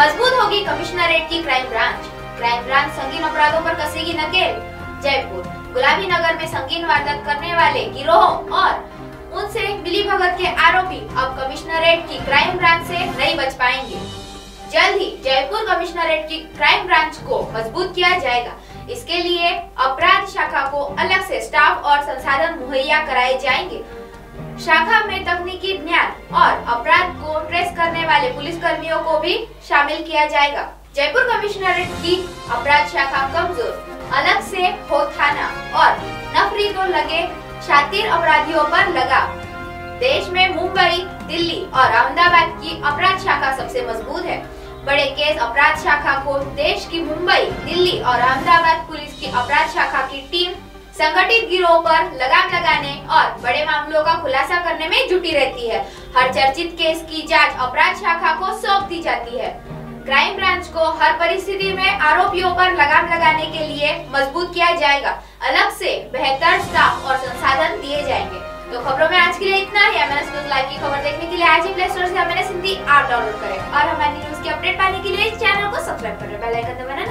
मजबूत होगी कमिश्नरेट की क्राइम ब्रांच। क्राइम ब्रांच संगीन अपराधों पर कसेगी नकेल। जयपुर गुलाबी नगर में संगीन वारदात करने वाले गिरोह और उनसे मिलीभगत के आरोपी अब कमिश्नरेट की क्राइम ब्रांच से नहीं बच पाएंगे। जल्द ही जयपुर कमिश्नरेट की क्राइम ब्रांच को मजबूत किया जाएगा। इसके लिए अपराध शाखा को अलग से स्टाफ और संसाधन मुहैया कराए जाएंगे। शाखा में तकनीकी ज्ञान और अपराध को ट्रेस करने वाले पुलिस कर्मियों को भी शामिल किया जाएगा। जयपुर कमिश्नरेट की अपराध शाखा कमजोर, अलग से हो थाना और नफरी तो लगे शातिर अपराधियों पर लगा। देश में मुंबई, दिल्ली और अहमदाबाद की अपराध शाखा सबसे मजबूत है। बड़े केस अपराध शाखा को देश की मुंबई, दिल्ली और अहमदाबाद पुलिस की अपराध शाखा की टीम संगठित गिरोह पर लगाम लगाने और बड़े मामलों का खुलासा करने में जुटी रहती है। हर चर्चित केस की जांच अपराध शाखा को सौंप दी जाती है। क्राइम ब्रांच को हर परिस्थिति में आरोपियों पर लगाम लगाने के लिए मजबूत किया जाएगा। अलग से बेहतर स्टाफ और संसाधन दिए जाएंगे। तो खबरों में आज के लिए इतना ही। एमएनएस न्यूज लाइव की खबर देखने के लिए आज ही प्ले स्टोर से एमएनएस हिंदी ऐप डाउनलोड करें और हमारी न्यूज की अपडेट पाने के लिए इस चैनल को सब्सक्राइब करें। बेल आइकन दबाना